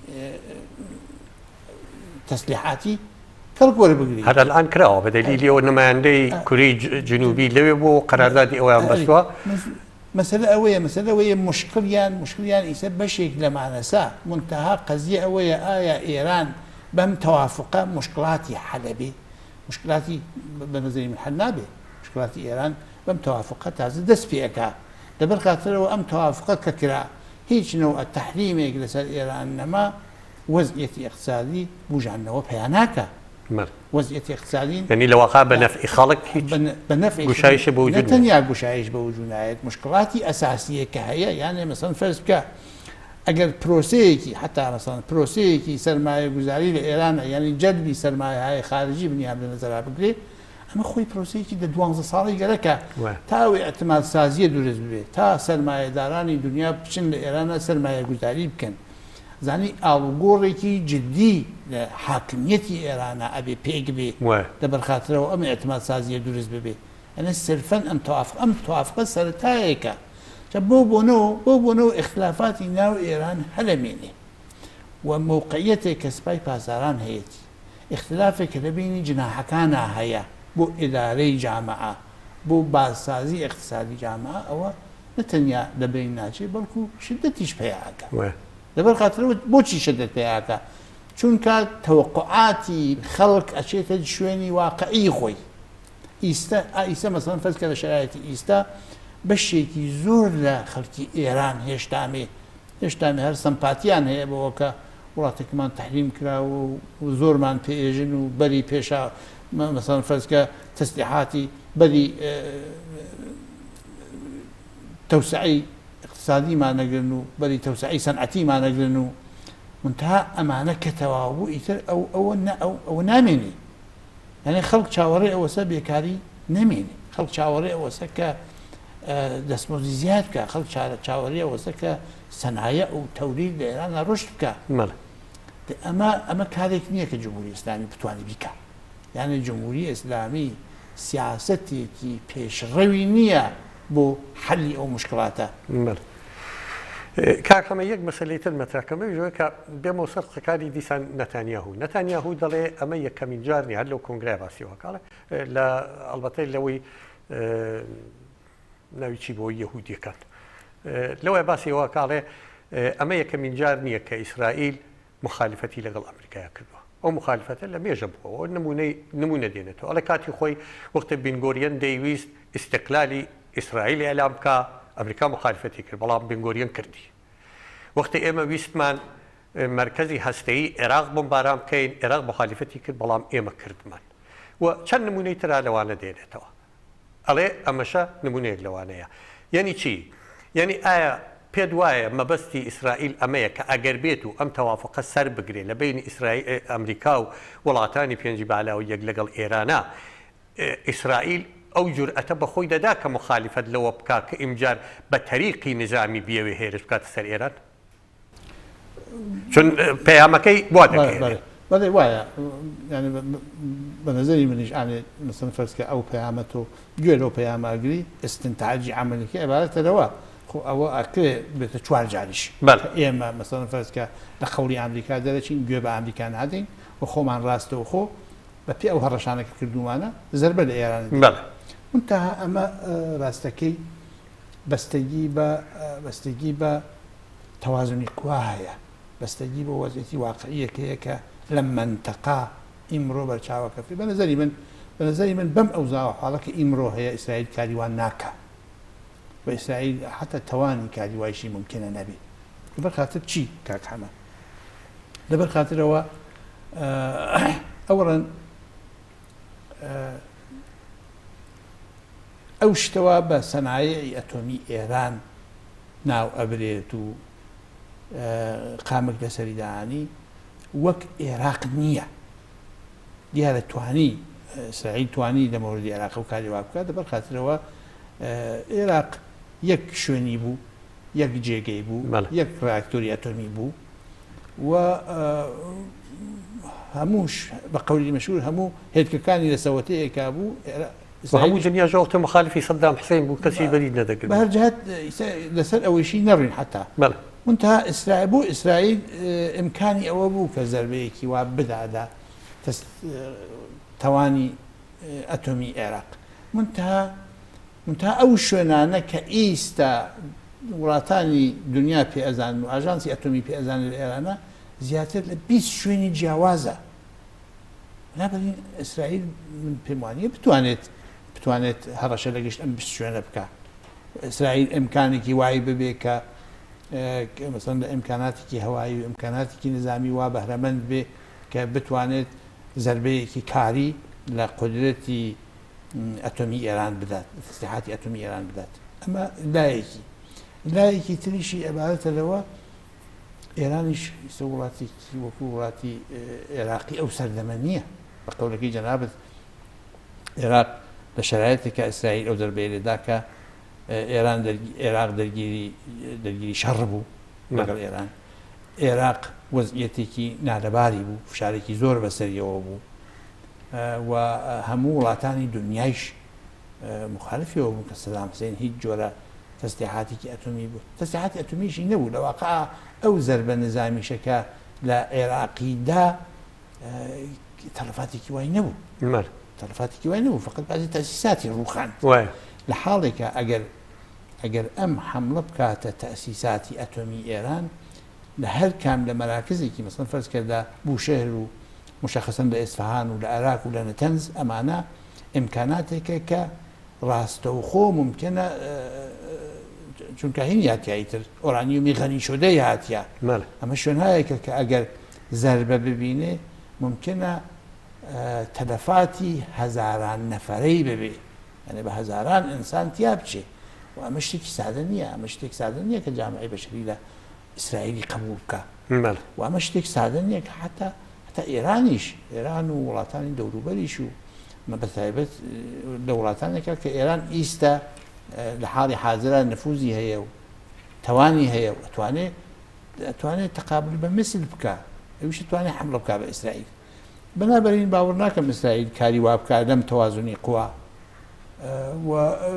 تسليحاتي كالكوري بقري
هذا الان كراو بدليل انه ما عندي كوري جنوبي لو قرارداد اوان بسوا
مسألة أوية مسألة أوية مشكليان مشكليان يسبب بشيك لمعنى سا منتهى قضية أوية آية إيران بم توافقة مشكلاتي حلبي مشكلاتي بنظري من حنابي مشكلاتي إيران بم توافقة تعزز دس فيك دبر خاطر أم توافقة ككرا هيج نوع التحريم يجلس إيران إنما وضعية اقتصادي بوجعنا وبياناك وضعية اقتصادي
يعني لو وقع بنفع خلق
بنفع
قشايش بوجودنا
نتنيا قشايش بوجودنا مشكلاتي أساسية كهي يعني مثلا فرض بك أجر بروسيكي حتى مثلا بروسيكي سرمایه گذاری لإيران يعني جلبي سرمایه هاي خارجي بنيها بنظر بقري أما خوي بروسيكي ده دوانزة صالي قالك تاوي اعتماد سازية دورز ببي تا سرمایه داراني دنيا بچن لإيران سرمایه گذاری بكن زاني الغوريكي جدي لحاكميتي إيران أبي بيك بي دبر خاطره وأم اعتماد سازية دورز ببي أنا صرفا أم توافق أم توافق سرتايك بو بونو بو بونو اختلافات ناو إيران هلميني وموقعيتي كسباي بازاران هيتي اختلافك لبيني جناحكانا هيا بو إداري جامعة بو بازسازي اقتصادي جامعة أو نتنيا لبين ناجي بلكو شدتيش بيعاكا دبر خاطر بوشي شدت بيعاكا چون كانت توقعاتي خلق أشياء شويني واقعي خوي إيستا إيستا مثلا فذكر شرائطي إيستا بەشێکی زۆر لە خەڵکی ئێران هێشتامێ هێشتامێ هەر سمپاتیان هەیە بەوە کە وڵاتێکمان تحریم کراوە و زۆرمان پێێژن و بەری پێشا مەسەڵەن فەرزکە تەسلیحاتی بەری تەوسعی اقتصادیمان نەگرن و بەری تەوسعی سەنعەتیمان نەگرن و منتها ئەمانە کە تەواو ئیتر ئەو ئەوە نامێنێ یعنی خەڵک چاوەڕێ ئەوەسە بێکاری نەمێنێ خەڵک چاوەڕێ ئەوەسە کە دەستمۆزی زیاد بکە خەڵک چاوەڕێ ئەوەسە کە سەنایە و تەورید لە ئێرانە ڕشت بکە ئەمە ئەمە کارێک نییە کە جمهوری ئیسلامی بتوانێت بیکە یعنی جمهوری ئیسلامی سیاسەتێکی پێشڕەوی نییە بۆ حەلی ئەو مشکلاتە
کاکەمە یەک مەسەلەی تر مەتراکەمە ژۆی کە بێمە سەر قسەکاری دیسان نەتانیاهو نەتانیاهو دەڵێ ئەمە یەکەمین جارنی هەر لەو کۆنگرای باسیەوە کاڵێ لە ئەڵبەتەی لەوەی ناوی چی بۆ یەهودیەکان لەوەی باسیەوە کاڵێ ئەمە یەکەمین جار نییە کە ئیسرائیل مخالفەتی لەگەڵ ئەمریکایە کردووە ئەو مخالفەتە لە مێژە بووەوە نمونەی نمونە دێنێتەوە ئەڵێ کاتی خۆی وەختە بنگۆریەن دەیویست ئیستقلالی ئیسرائیل ئێلام بکە ئەمریکا مخالفەتی کرد بەڵام بنگۆریەن کردی وەختە ئێمە ویستمان مرکزی هەستەیی عێراق بمباران بکەین عێراق مخالفەتی کرد بەڵام ئێمە کردمان و چەند نمونەی ترا لەوانە دێنێتەوە ئەڵێ ئەمەشە نمونەیەک لەوانەیە یعنی چی یعنی ئایا پێت وایە مەبەستی ئیسرائیل ئەمەیە کە ئەگەر بێت و ئەم تەوافقە سەر بگرێ لە بینی ئەمریکا و وڵاتانی پێنجی بالا و یەک لەگەڵ ئێرانە ئیسرائیل ئەو جورئەتە بەخۆی دەدا کە مخالفەت لەوە بکا کە ئیمجار بە تەریقی نظامی بیەوێ هێرش بکاتە سەر ئێران چون پەیامەکەی وا دەکەێت
بەڵێ وایە ینی بە نەزەری منیش ئاێ مەسەن فەرزکە ئەو پەیامەت و گوێ لەو پەیاماگری ئستنتاجی عملێکی عبارەتەرەوە خۆ ئەوە ئەکرێ بێتە چوار جاریش ئێمە مەسەن فەرزکە لە خەوری ئەمریکا دەرەچین گوێ بە ئەمریکا نادەین و خۆمان ڕاستەوە خۆ بە پێ ئەو هەڕەشانەکە کردومانە زەربە لە ئێران منتەها ئەمە ڕاستەکەی بەستگی بە بەستگی بە تەوازنی کوا هەیە بەستگی بە وەزعیەتی واقعیەکەیە کە لە منتەقا ئیمڕۆ بەرچاوەکەفی بە نەزەری من بە نەزەری من بەم ئەو زاوە حاڵەکە ئیمڕۆ هەیە ئیسرائیل کاریوان ناکە بە ئیسرائیل حتا توانی کاریوایشی ممکنە نەبێت لەبەر خاتر چی کاک حەمە لەبەر خاترەوە ئەوڕەن ئەو شتەوە بە سەنایەی ئەتۆمی ئێران ناو ئەبرێت و قامك لەسەری داهانی وەک عێراق نییە دیارە توانی ئیسرائیل توانی لە مەوردی عێراق و کاری وا بکات لەبەر خاترەوە عێراق یەک شوێنی بوو یەک جێگەی بوو یەک ڕاکتۆری ئەتۆمی بوو و هەمووش بە قەولی مەشهور هەموو هێلکەکانی لە سەوەتەیەکا بوو
هەموو دنیا ژۆڵتە مخالفی سەدام حسین بوو کەسی بەری نەدەگرت
بە هەر جەهەت لەسەر ئەوەیشی نەڕین حتا منتها ئیسرائیل بوو ئیسرائیل ئیمکانی ئەوە بوو کە زەربەیەکی وا بدادا توانی ئەتۆمی عێراق منتها منتها ئەو شوێنانە کە ئیستا وڵاتانی دنیا پێئەزان و ئاژانسی ئەتۆمی پێئەزان لە ئێرانە زیاتر لە بیست شوێنی جیاوازە بنابراین ئیسرائیل من پێم وانییە بتوانێت بتوانێت هەڕەشە لە گەشت ئەم بیست شوێنە بکات ئیسرائیل ئیمکانێکی وای ببێ کە مەسەڵەن لە ئیمکاناتێکی هەوایی و ئیمکاناتێکی نظامی وا بەهرەمەند بێ کە بتوانێت زەربەیەکی کاری لە قودرەتی ئەتۆمی ئێران بدات تەسلیحاتی ئەتۆمی ئێران بدات ئەمە لایەکی لایەکی تریشی عیبارەتە لەوە ئێرانیش وڵاتێکی وەکو وڵاتی عێراقی ئەو سەردەمە نییە بە قەولەکەی جەنابەت عێراق لە شەرایەتێکە ئیسرائیل ئەو زەربەیە لێدا کە ئێران عێراق دەرگیری دەرگیری شەڕ بوو لەگەڵ ئێران عێراق وەزعیەتێکی نالەباری بوو فشارێکی زۆر بەسەریەوە بوو و هەموو وڵاتانی دنیایش مخالفیەوە بوو کە سەدام حوسێن هیچ جۆرە تەسلیحاتێکی ئەتۆمی بوو تەسلیحاتی ئەتۆمیشی نەبوو لە واقع ئەو زەربە نظامیشەکە لە عێراقیدا تەلەفاتێکی وای نەبوو تەلەفاتێکی وای نەبوو فقط بەعزی تەسیساتی ڕووخاند لە حاڵێکە ئەگەر ئەگەر ئەم حملە بکاتە تەسیساتی ئەتۆمی ئێران لە هەر کام لە مەراکزێکی مەسەڵەن فەرز کرد لە بوشهر و مشخصەن لە ئێسفەهان و لە عێراق و لە نەتەنز ئەمانە ئیمکاناتێکە کە ڕاستەوخۆ ممکنە چونکە هین هاتیایی تر ئۆرانیومی غەنی شودەی هاتیە ئەمە شوێنهایەکە کە ئەگەر زەربە ببینێ ممکنە تەلەفاتی هەزاران نەفەرەی ببێ یعنی بە هەزاران ئینسان تیا بچێ و ئەمە شتێکی سادە نییە ئەمە شتێک سادە نییە کە جامعەی بەشەری لە ئیسرائیلی قبول بکە و ئەمە شتێک سادە نییە کە حتا حتا ئێرانیش ئێران و وڵاتانی دەوروبەریش و بەتایبەت لە وڵاتانێکە کە ئێران ئیستا لە حاڵی حاضرە نفوزی هەیە و توانی هەیە و ئەتوانێت ئەتوانێت تەقابل بە مثل بکە ئەویش توانێت حملە بکە بە ئیسرائیل بەنابەرین باوەڕ ناکەم ئیسرائیل کاری وا بکە لەم تەوازنی قوا و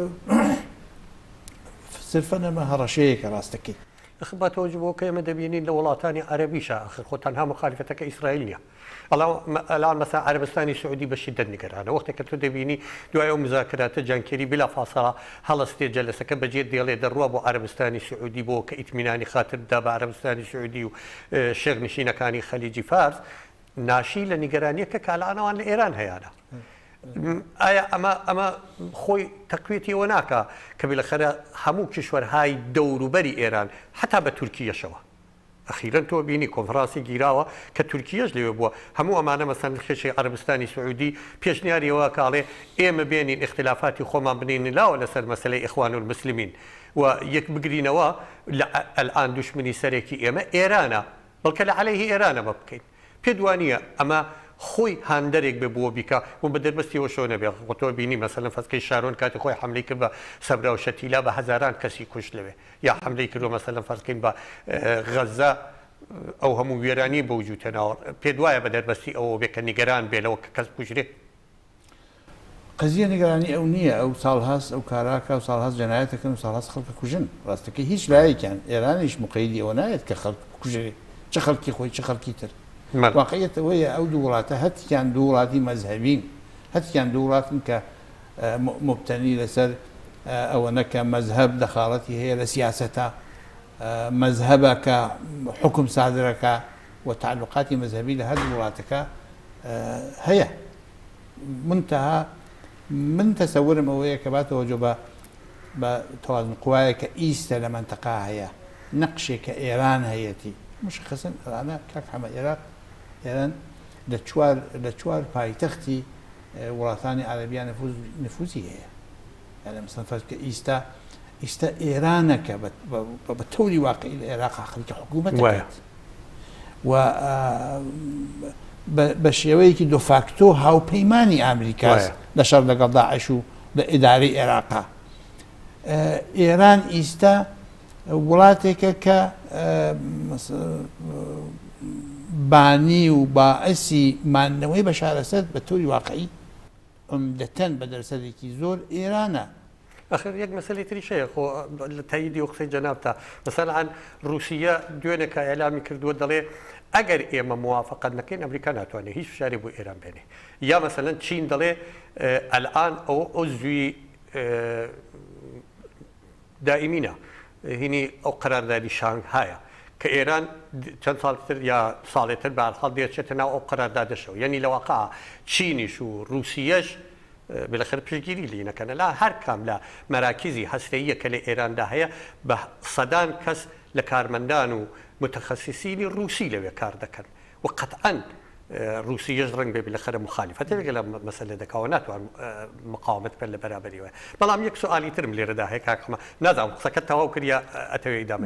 صرفەن ئەمە هەڕەشەیەکە ڕاستەکەی
اخباتەوە بۆ کە ئێمە دەبینین لە وڵاتانی عەرەبیشە ئەخر خۆ تەنها مخالفەتەکە ئیسرائیل نییە ئەڵام مەسا عەرەبستانی سعودی بە شیدەت نیگەرانە وەختێک کە تۆ دەبینی دوای ئەو مزاکراتە جانکێری بلا فاصەڵە هەڵەستێ جەلسەکە بەجێ دێڵێ دەڕوە بۆ عەرەبستانی سعودی بۆ کە ئیتمینانی خاتر بدا بە عەرەبستانی سعودی و شێخنشینەکانی خەلیجی فارس ناشی لە نیگەرانیەکە کاڵانەوان لە ئێران هەیەە ئایا ئەمە ئەمە خۆی تەقوێتیەوە ناکە کە بێلەخەرە هەموو کشوەرهای دەوروبەری ئێران حتا بە تورکیەشەوە ئەخیرەن تۆ بینی کۆنفرانسی گیراوە کە تورکیەش لێوە بووە هەموو ئەمانە مەسەن خێشەی عەرەبستانی سعودی پێشنیاریەوە کاڵێ ئێمە بێنین اختلافاتی خۆمان بنین لاوە لەسەر مەسەلەی ئیخوان المسلمین و یەک بگرینەوە لە ئەلئان دوشمنی سەرێکی ئێمە ئێرانە بەڵکە لە عەلەیهی ئێرانە بە بکەین پێدوانیە ئەمە خۆی هاندەرێک بێ بۆ بیکە و بە دەربەستیەوە شۆ نەبێ تۆ بینی مەسەلەن فەسکەی شارۆن کاتی خۆی حملەی کرد بە سەبرا و شەتیلا بە هەزاران کەسی کوش لەوێ یا حملەی کردو مەسەلەن فەرزکەین بە غەزە ئەو هەموو وێرانی بە وجود هێناوە پێ وایە بە دەربەستی ئەوە بێ کە نیگەران بێلەوە کە کەس کوژرێ
قەزیە نیگەرانی ئەو نییە ئەو ساڵ هەست ئەو کاراکە و ساڵ هەست جەنایەتەکەن و ساڵ هەست خەڵکە کوژن ڕاستەکەی هیچ لایەکیان ئێرانیش مقەیدی ئەوە نایەت کە خەڵک کوژرێ چه خەڵکی خۆی چه خەڵکی تر واقعیەتەوەیە ئەو دوو وڵاتە هەتیان دوو وڵاتی مەزهەبین هەتیان دوو وڵاتن کە مبتەنی لەسەر ئەوەنە کە مەزهەب دەخاڵەتی هەیە لە سیاسەتە مەزهەبە کە حکم سادرەکە و تعلقاتی مەزهەبی لە هەردوو وڵاتەکە هەیە منتەها من تەسەورم ئەوەیە کە باتەوە جۆ بە تەوازن قوایە کە ئیستە لە مەنتەقا هەیە نەقشێک کە ئێران هەیەتی مشخصن ئەڵانە کاک حەمە عێراق ئێران لە چوار لە چوار پایتەختی وڵاتانی عەرەبیان نفوزی هەیە یعنی مەسەڵەن فەرز کە ئیستا ئێستا ئێرانەکە بە تەوری واقعی لە عێراق خەڵکی حکوومەت و بە شێوەیەکی دۆفاکتۆ هاوپەیمانی ئامریکاس لەشەڕ لەگەڵ داعش و لە ئیدارەی عێراقا. ئێران ئیستا وڵاتێکە کە بانی و باعسی مانەوەی بەشارەسەر بە تۆری واقعی عمدەتەن بە دەرسەدێکی زۆر ئێرانە.
آخر یەک مەسەلەی تریشەیە خۆ لە تاییدی و قسەی جەنابتە مەسەڵەن رووسیا دوێنێکە ئێلامی کردووە دەڵێ ئەگەر ئێمە موافقەت نەکەین ئەمریکا ناتوانێت هیچ فشاری بۆ ئێران بێنێ، یا مەسەلەن چین دەڵێ ئەلئان ئەو عضوی دائیمینە هینی ئەو قەراردادی شانگهایە کە ئێران چەند ساڵتر یا ساڵێتر بەهەرحاڵ دێچێتە ناو ئەو قەراردادەشەوە، یعنی لەواقع چینیش و رووسیەش بالاخره پشتگیری لێ نەکەنە لا هەر کام لە مەراکیزی هەستەییە کە لە ئێراندا هەیە بە سەدان کەس لە کارمەندان و متخەسیسینی رووسی لەوێ کار دەکەن و قەتعەن رووسیەش ڕەنگ بێ بالاخره مخالفەتە لەگەڵ لە مەسەلە دەکەوە ناتوان مقاومەت بکەن لە بەرابەریەوە. بەڵام یەک سوالی ترم لێرەدا هەیە کاکەمە نازانم قسەکەت تەواو کردیا ئەتەوێ ئیدامە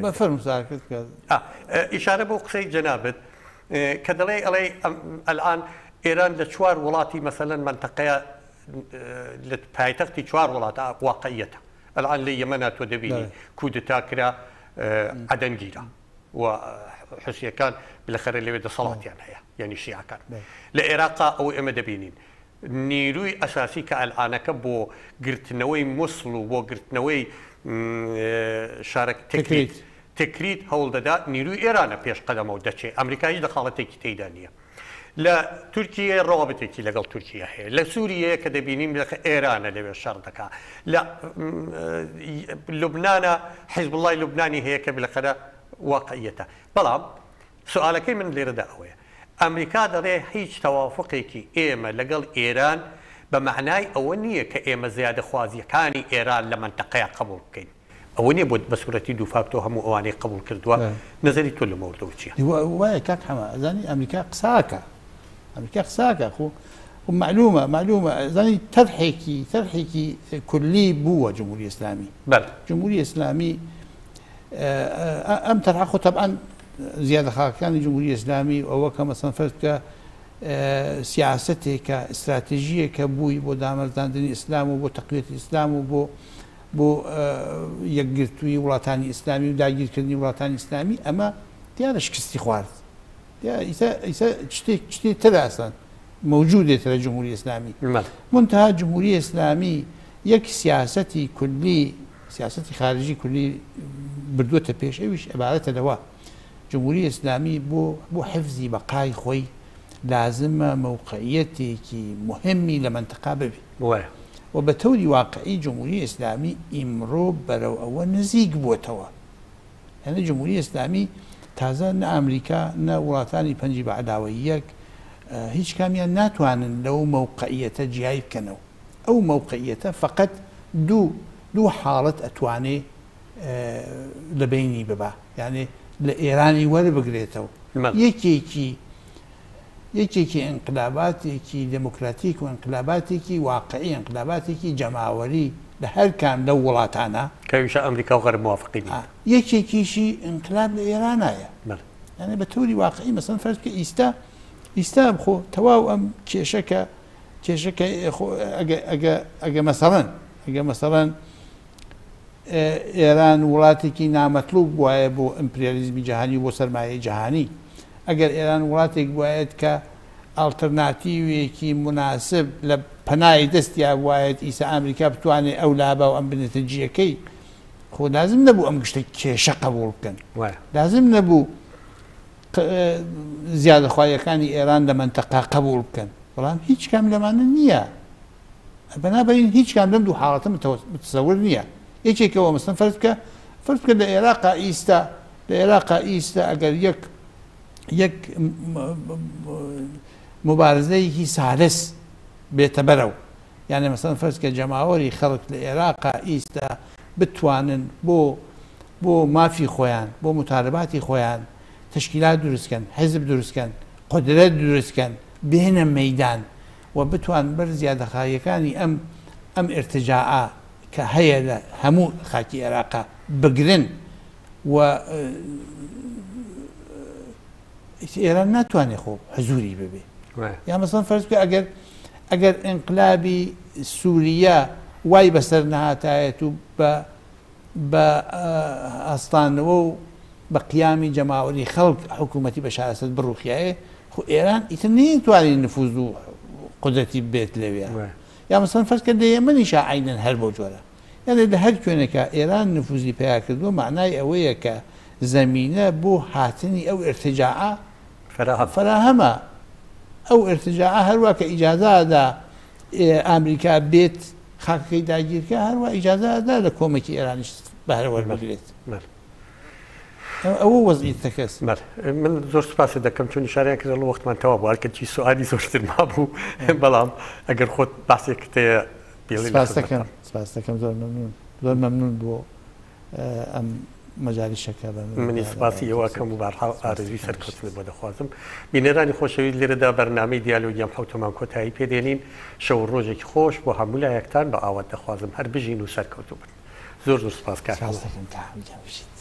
ئیشارە بۆ قسەی جەنابەت کە دەڵێ ئەڵێ ئەلئان ئێران لە چوار وڵاتی مەسەلەن منتەقەیە لە پایتەختی چوار وڵاتە واقعیەتە. ئەلئان لە یەمەنا تۆ دەبینی کودتا کرا عەدەنگیرە و حوسیەکان بالاخره لەوێ دەسەڵاتیان هەیە یعنی شیعەکان. لە عێراقا ئەو ئێمە دەبینین نیروی ئەساسی کە ئەلئانەکە بۆ گرتنەوەی موسڵ و بۆ گرتنەوەی شارە تکریت تکریت هەوڵ دەدا نیروی ئێرانە پێش قەدەمە و دەچێت ئەمریکایی دەخاڵەتێکی تێیدا نییە. لە تورکیە ڕابەتێکی لەگەڵ تورکیا هەیە، لە سووریە کە دەبینیم ئێرانە لەوێ شەڕ دەکا، لە لوبنانە حیزب الله لوبنانی هەیە کە بالاخره واقعیەتە. بەڵام سوالەکەی من لێرەدا ئەوەیە ئەمریکا دەڵێ هیچ تەوافقێکی ئێمە لەگەڵ ئێران بە معنای ئەوە نییە کە ئێمە زیادە خوازیەکانی ئێران لە منتەقەیە قبول بکەین. ئەوە نییە بۆ بە سوورەتی دووفاکتۆ هەموو ئەوانەی قبول کردووە. نەزەری تۆ لە مەوردەوە چییە؟
وایە کاک حەما ئەزانی ئەمریکا قساکە ئەمریکا قساکە خۆ معلومە معلومە زانی تەرحێکی تەرحێکی کولی بووە جمهوری ئیسلامی. جمهوری ئیسلامی ئەم تەرحە خۆ تەبعاً زیادەخواکانی جمهوری ئیسلامی ئەوە کە مەسەڵەن فەرض بکە سیاسەتێکە ئستراتیژیەکە بووی بۆ دامەزاندنی ئیسلام و بۆ تەقویەتی ئیسلام و بۆ بۆ یەکگرتووی وڵاتانی ئیسلامی و داگیرکردنی وڵاتانی ئیسلامی ئەمە دیارە شکستی خوارد. شتێک تر ئاسان موجودێتە لە جمهوری ئیسلامی. منتها جمهوری ئیسلامی یەک سیاسەتی کولی سیاسەتی خارجی کولی بردووەتە پێش ئەویش عبارەتە لەوە جمهوری ئیسلامی بۆ بۆ حفزی بەقای خۆی لازمە موقعیەتێکی مهمی لە منتەقا ببێ و بە تەوری واقعی جمهوری ئیسلامی ئیمڕۆ بەرەو ئەوە نزیک بووەتەوە. یعنی جمهوری ئیسلامی تازە نە ئەمریکا نە وڵاتانی پەنجی بەعداوەیەک هیچ کامیان ناتوانن لەو موقعیەتە جیای بکەنەوە. ئەو موقعیەتە فقط دوو دوو حاڵەت ئەتوانێ لە بینی ببا، یعنی لە ئێرانی وەربگرێتەوە. یەکێکی یەکێکی ئینقلاباتێکی دموکراتیک و ئینقلاباتێکی واقعی ئینقلاباتێکی جەماوەری لە هەر کام لەو وڵاتانە
کەویشە ئەمریکا و غەرب موافقین.
یەکێکیشی ئینقلاب لە ئێرانایە. یعنی بە تەوری واقعی مەسەڵەن فەرض بکە ئیستا ئیستا بخۆ تەواو ئەم کێشەکە کێشەکە ئەگە مەسەڵەن ئەگە مەسەڵەن ئێران وڵاتێکی نامەطلوب وایە بۆ ئیمپریالیزمی جیهانی و بۆ سەرمایەی جیهانی، ئەگەر ئێران وڵاتێک وایەت کە ئالتەرناتیڤێکی مناسب لە پەنای دەستیا وایەت ئیسا ئەمریکا بتوانێت ئەو لابا و ئەم بنەتەجیەکەی خۆ لازم نەبوو ئەم گشتە کێشە قبول بکەن، لازم نەبوو زیادەخوایەکانی ئێران لە منتەقا قبول بکەن. بەڵام هیچ کام لەمانە نییە. بەنابەرین هیچ کام لەم دوو حاڵەتە متەسەوور نییە. یەکێکەوە مەسەڵەن فەرض بکە فەرض بکە لە عێراقا ئیستا لە عێراقا ئیستا ئەگەر یەک یەک مبارزەیەکی سالس بێتە بەرەو، یعنی مەسەڵەن فەرض بکە جەماوەری خەڵک لە عێراقا ئیستا بتوانن بۆ بۆ مافی خۆیان بۆ متارباتی خۆیان تشکیلات دروستکەن، حیزب دروستکەن، قودرەت دروستکەن، بهێنە مەیدان و بتوان بەر زیادەخاییەکانی ئەم ئەم ئرتجاعە کە هەیە لە هەموو خاکی عێراقا بگرن و ئێران ناتوانێت خۆ حزوری ببێ یا مەسەڵەن فەرز بکە ئەگەر ئەگەر ئینقلابی سووریا وای بەسەر نەهاتایەت و بە ئەستانەوە و بە قیامی جەماوەری خەڵک حکوومەتی بەشار ئەسەد بڕوخیایە خۆ ئێران ئیتر نەیتوانێت نفوذ و قودرەتی بێت لەوێ یا مەسەڵەن فەرز کە دەیەمەنیش عینەن هەر بۆ جۆرە یعنی لە هەر کوێنێکە ئێران نفوذی پیا کردووە معنای ئەوەیە کە زەمینە بۆ هاتنی ئەو ارتجاعە فراهەمە ئەو ارتجاعە هەروە کە ئیجازەدا ئامریکا بێت خاکەکەی داگیرکە هەروە ئیجازەدا لە کۆمەکی ئێرانیش بەهرەوەربگرێت ئەوە وەزعی تەکەس
من زۆر سوپاسی دەکەم چون نیشانیان کرد لە وەختمان تەوا بوو هەرکەچی سوئالی زۆرتر مابوو بەڵام ئەگەر خۆت باسێک تەیە
سپاس دەکەم سپاس دەکەم زۆر مەمنون زۆر مەمنون بووە ئەم مەجالیشەکە
منی سپاسی ئێوەکەم و بەرحاڵ ئارزوی سەرکەوتن بۆ دەخوازم بینێرانی خۆشەویست لێرەدا بەرنامەی دیالۆگیام حوتەمان کۆتایی پێدێنین شەو ڕۆژێکی خۆش بۆ هەموو لایەکتان بە ئاوات دەخوازم هەر بژین و سەرکەوتوو بن زۆر زۆر سپاس کار